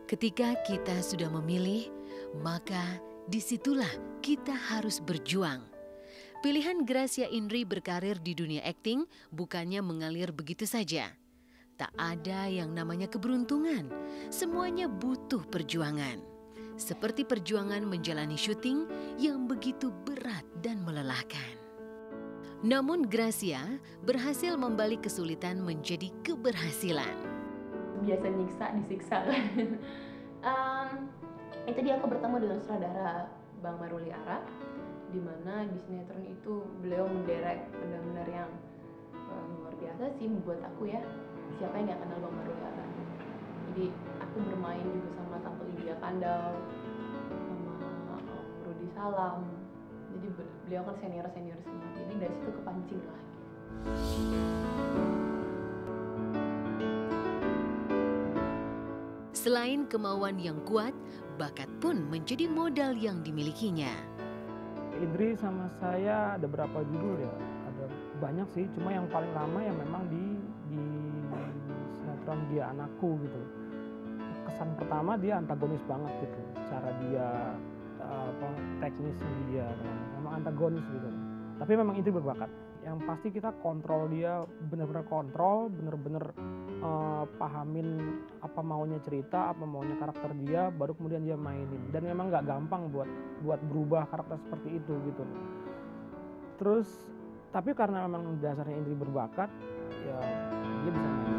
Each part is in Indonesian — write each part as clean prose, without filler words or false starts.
Ketika kita sudah memilih, maka disitulah kita harus berjuang. Pilihan Gracia Indri berkarir di dunia akting bukannya mengalir begitu saja. Tak ada yang namanya keberuntungan, semuanya butuh perjuangan. Seperti perjuangan menjalani syuting yang begitu berat dan melelahkan. Namun Gracia berhasil membalik kesulitan menjadi keberhasilan. Biasa nyiksa, disiksa kan. Itu dia aku bertemu dengan sutradara Bang Maruli Ara, di mana di sinetron itu beliau menderek benar-benar yang luar biasa sih buat aku ya. Siapa yang nggak kenal Bang Maruli Ara? Jadi aku bermain juga sama Tante Lydia Kandau, sama Om Rudi Salam. Jadi beliau kan senior semua. Jadi dari situ kepancing lah. Selain kemauan yang kuat, bakat pun menjadi modal yang dimilikinya. Indri sama saya ada berapa judul ya? Ada banyak sih, cuma yang paling lama ya memang di sinetron Dia Anakku gitu. Kesan pertama dia antagonis banget gitu. Cara dia teknisnya dia memang antagonis gitu. Tapi memang Indri berbakat. Yang pasti kita kontrol dia, benar-benar kontrol, benar-benar pahamin apa maunya cerita, apa maunya karakter dia, baru kemudian dia mainin. Dan memang nggak gampang buat berubah karakter seperti itu gitu. Terus tapi karena memang dasarnya Indri berbakat, ya dia bisa main.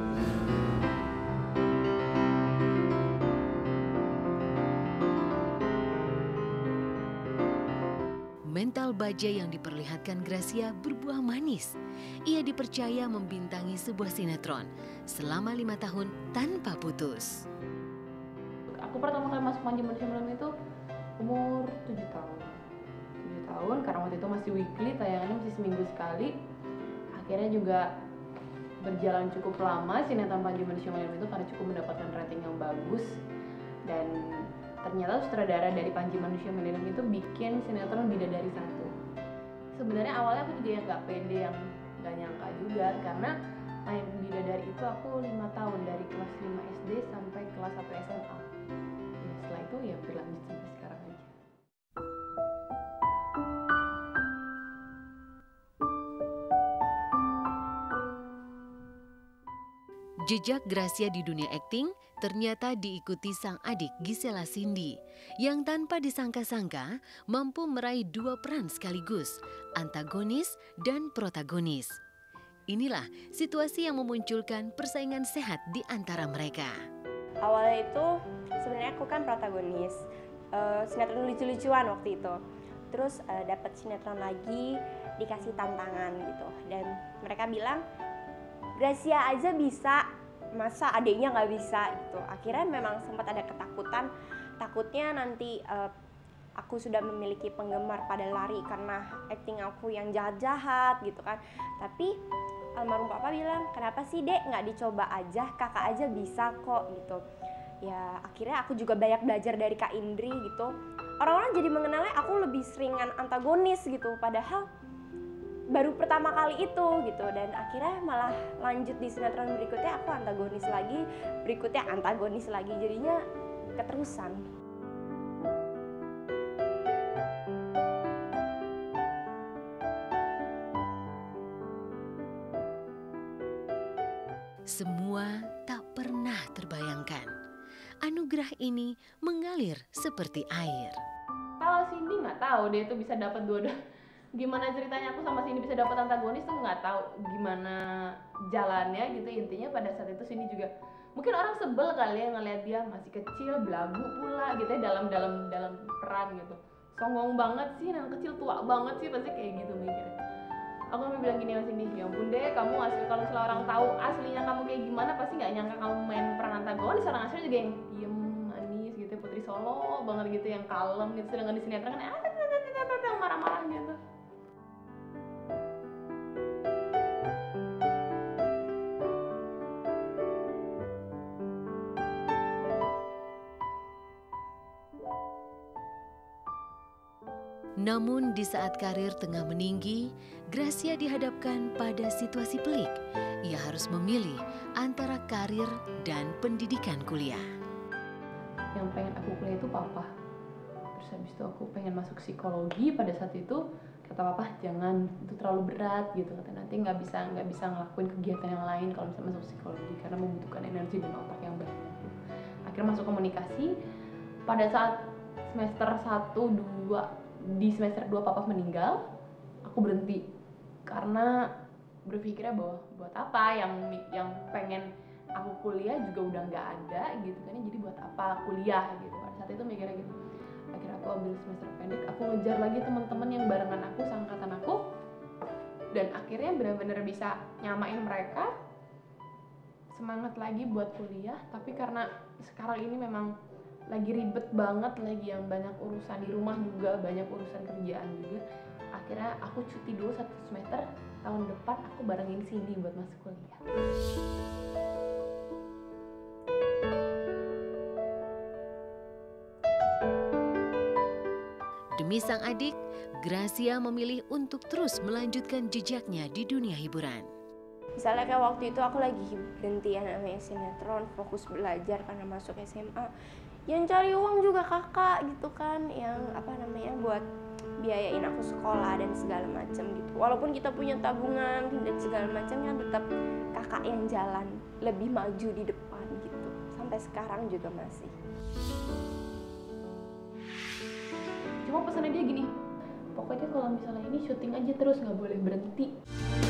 Mental baja yang diperlihatkan Gracia berbuah manis. Ia dipercaya membintangi sebuah sinetron selama 5 tahun tanpa putus. Aku pertama kali masuk Panji Manusia Malam itu umur 7 tahun. 7 tahun, karena waktu itu masih weekly, tayangannya masih seminggu sekali. Akhirnya juga berjalan cukup lama sinetron Panji Manusia Malam itu karena cukup mendapatkan rating yang bagus. Dan ternyata sutradara dari Panji Manusia Milenium itu bikin sinetron Bidadari 1. Sebenarnya awalnya aku juga yang gak pede, yang gak nyangka juga, karena main Bidadari itu aku 5 tahun, dari kelas 5 SD sampai kelas 1 SMA. Ya, setelah itu ya berlanjut sampai sekarang aja. Jejak Gracia di dunia akting ternyata diikuti sang adik Gisela Cindy yang tanpa disangka-sangka mampu meraih 2 peran sekaligus, antagonis dan protagonis. Inilah situasi yang memunculkan persaingan sehat di antara mereka. Awalnya itu sebenarnya aku kan protagonis sinetron lucu-lucuan waktu itu. Terus dapat sinetron lagi, dikasih tantangan gitu, dan mereka bilang Gracia aja bisa, masa adiknya nggak bisa gitu. Akhirnya memang sempat ada ketakutan, takutnya nanti aku sudah memiliki penggemar pada lari karena acting aku yang jahat-jahat gitu kan. Tapi almarhum papa bilang, kenapa sih dek nggak dicoba aja, kakak aja bisa kok gitu. Ya akhirnya aku juga banyak belajar dari Kak Indri gitu. Orang-orang jadi mengenalnya aku lebih seringan antagonis gitu, padahal baru pertama kali itu gitu. Dan akhirnya malah lanjut di sinetron berikutnya aku antagonis lagi, berikutnya antagonis lagi, jadinya keterusan. Semua tak pernah terbayangkan. Anugerah ini mengalir seperti air. Kalau Cindy nggak tahu dia tuh bisa dapat dua. Gimana ceritanya aku sama Cindy bisa dapat antagonis tuh nggak tahu gimana jalannya gitu. Intinya pada saat itu Cindy juga mungkin orang sebel kali ya ngeliat dia masih kecil, belagu pula gitu ya, dalam peran gitu. Songong banget sih, anak kecil tua banget sih, pasti kayak gitu mikirnya. Aku sampai bilang gini sama Cindy, ya ampun deh, kamu asli, kalau misalnya orang tahu aslinya kamu kayak gimana pasti nggak nyangka kamu main peran antagonis. Orang aslinya juga yang diem, manis gitu, Putri Solo banget gitu, yang kalem gitu. Sedangkan di sinetron kan marah-marah gitu. Namun di saat karir tengah meninggi, Gracia dihadapkan pada situasi pelik. Ia harus memilih antara karir dan pendidikan kuliah. yang pengen aku kuliah itu papa. Terus habis itu aku pengen masuk psikologi. Pada saat itu kata papa, jangan, itu terlalu berat gitu, kata nanti nggak bisa ngelakuin kegiatan yang lain kalau misalnya masuk psikologi karena membutuhkan energi dan otak yang banyak. Akhirnya masuk komunikasi. Pada saat semester 1, 2, di semester 2 papa meninggal, aku berhenti karena berpikirnya bahwa buat apa, yang pengen aku kuliah juga udah nggak ada gitu kan, jadi buat apa kuliah gitu. Pada saat itu mikirnya gitu. Akhirnya aku ambil semester pendek, aku ngejar lagi teman-teman yang barengan aku, seangkatan aku, dan akhirnya benar-benar bisa nyamain mereka, semangat lagi buat kuliah. Tapi karena sekarang ini memang lagi ribet banget, lagi yang banyak urusan di rumah juga, banyak urusan kerjaan juga, akhirnya aku cuti dulu 1 semester, tahun depan aku barengin sini buat masuk kuliah. Demi sang adik, Gracia memilih untuk terus melanjutkan jejaknya di dunia hiburan. Misalnya kayak waktu itu aku lagi berhenti ya namanya sinetron, fokus belajar karena masuk SMA. Yang cari uang juga kakak gitu kan, yang buat biayain aku sekolah dan segala macam gitu. Walaupun kita punya tabungan dan segala macam, kan tetap kakak yang jalan lebih maju di depan gitu. Sampai sekarang juga masih. Cuma pesannya dia gini, pokoknya kalau misalnya ini syuting aja terus, nggak boleh berhenti.